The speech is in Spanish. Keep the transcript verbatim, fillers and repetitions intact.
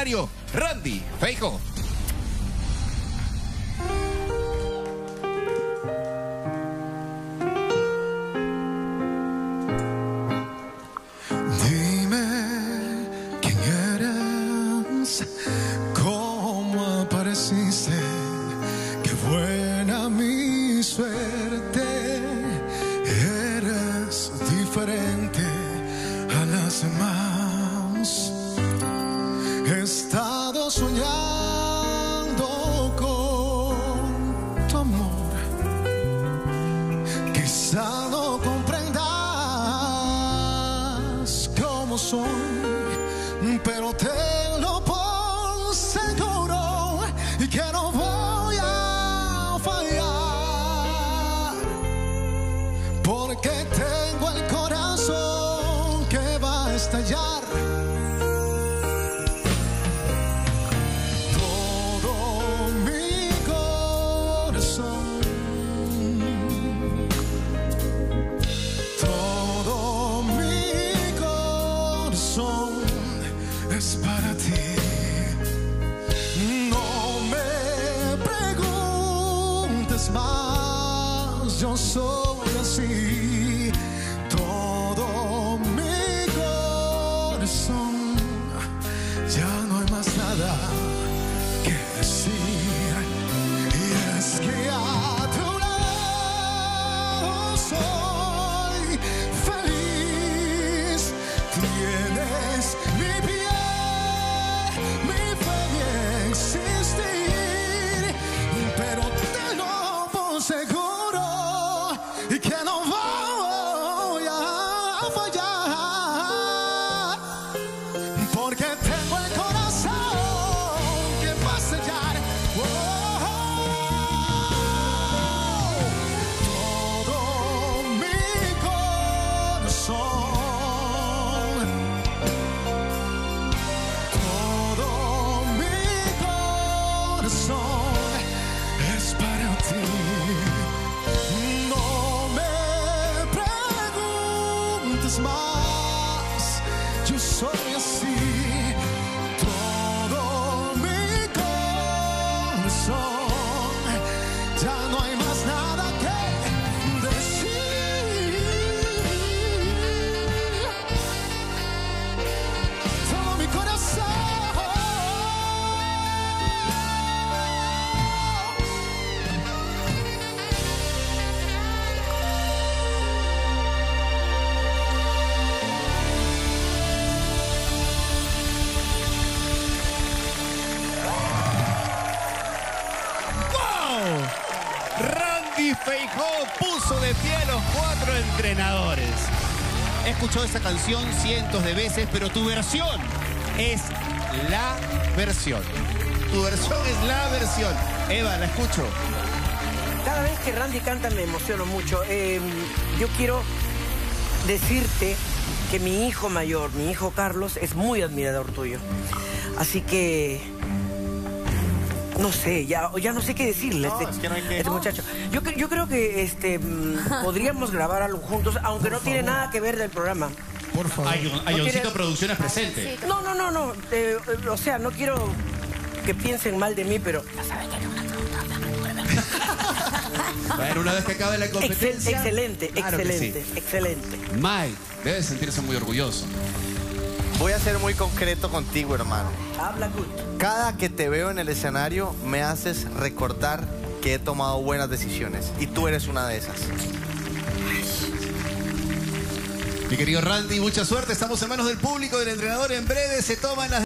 escenario, Randy Feijó. Dime quién eres, cómo apareciste, qué buena mi suerte. Eres diferente a las demás. He estado soñando con tu amor. Quizá no comprendas cómo soy, pero te lo por seguro y que no voy a fallar, porque tengo el corazón que va a estallar. Es para ti. No me preguntes más, yo soy así. Todo mi corazón, ya no hay más nada que decir. Y es que a tu lado soy feliz. Tienes mi piel, pero te lo por seguro y que no voy a fallar, porque tengo el corazón que va a sellar. Oh, todo mi corazón, todo mi corazón es para ti. No me preguntes más, yo soy así. Todo mi corazón, ya no hay más nada que decir. Todo mi corazón. Randy Feijó puso de pie a los cuatro entrenadores. He escuchado esa canción cientos de veces, pero tu versión es la versión. Tu versión es la versión. Eva, la escucho. Cada vez que Randy canta me emociono mucho. Eh, yo quiero decirte que mi hijo mayor, mi hijo Carlos, es muy admirador tuyo. Así que... no sé, ya, ya no sé qué decirle a No, este, es que no hay que- este muchacho. Yo, cre- yo creo que este mm, podríamos grabar algo juntos, aunque no tiene nada que ver del programa. Por favor. Ayon- quiere- Ayoncito Producciones presente. No, no, no, no. eh, eh, o sea, no quiero que piensen mal de mí, pero... Bueno, una vez que acabe la Excel- competencia. excelente, Claro que excelente, sí. excelente. Mike debe sentirse muy orgulloso. Voy a ser muy concreto contigo, hermano. Habla good. Cada que te veo en el escenario me haces recordar que he tomado buenas decisiones y tú eres una de esas. Mi querido Randy, mucha suerte. Estamos en manos del público, del entrenador. En breve se toman las